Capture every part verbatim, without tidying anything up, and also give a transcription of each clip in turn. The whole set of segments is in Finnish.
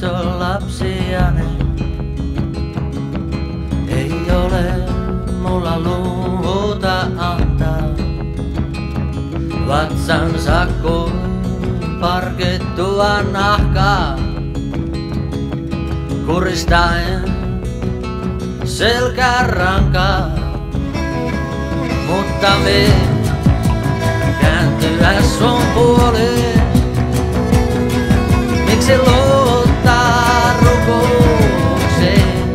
katso lapsiani. Ei ole mulla luuta antaa. Vatsansa kuin parkittua nahkaa. Kuristaen selkärankaa. Mutta me kääntyä sun puoleen. Miksi luottaa rukoukseen?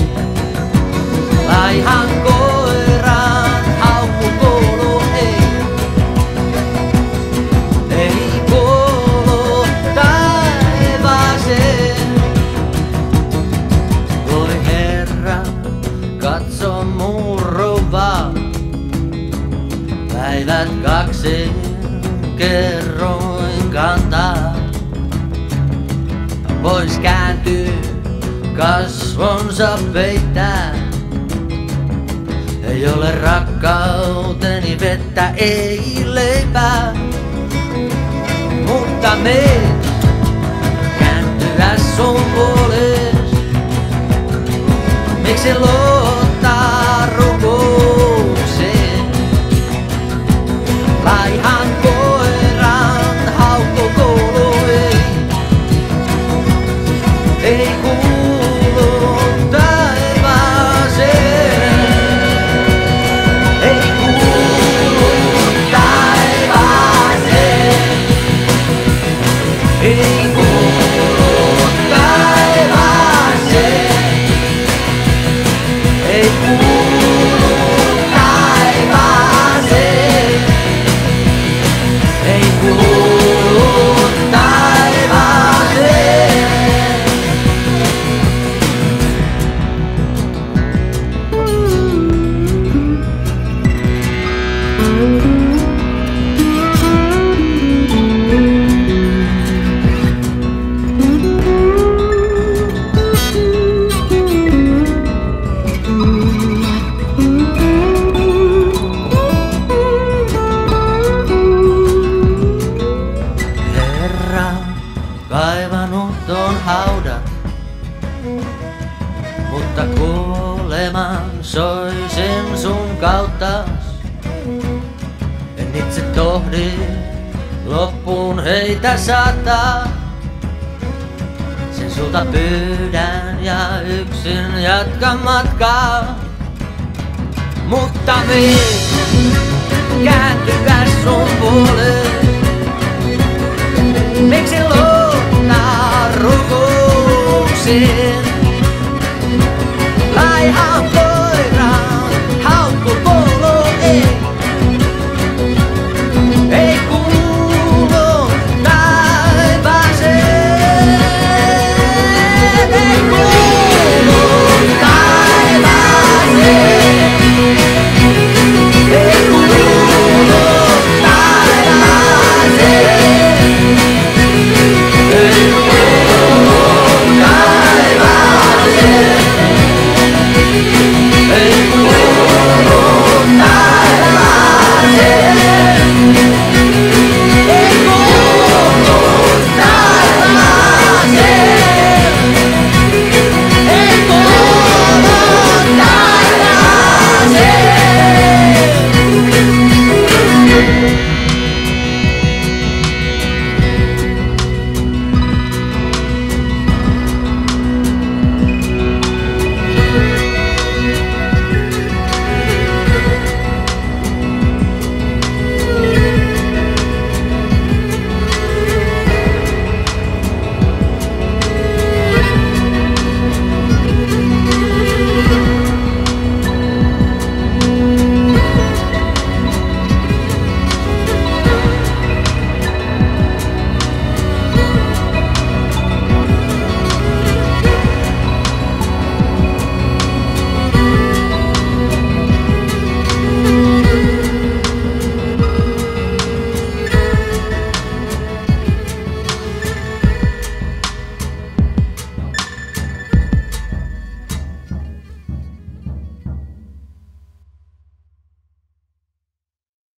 Laihan koiran haukku kuuluu ei. Ei kuulu taivaaseen. Voi Herra, katso murruvaa. Päivät kaksi kerroin kantaa. Pois kääntyy, kasvonsa peittää. Ei ole rakkauteni vettä, ei leipää. Mutta me kääntyä sun puoles. Miksi luottaa rukoukseen? Laihan koiran haukku kuuluu ei. Ei kuulu taivaaseen. Ei kuulu taivaaseen. Ei kuulu taivaaseen. Ei kuulu taivaaseen. Ei kuulu taivaaseen. Herra, kaivanut on haudat, mutta kuoleman soisin sun kauttas. En itse tohdi loppuun heitä saattaa. Sen sulta pyydän ja yksin jatkan matkaa. Mutta me kääntyä sun puoleen. Miksi luottaa rukoukseen?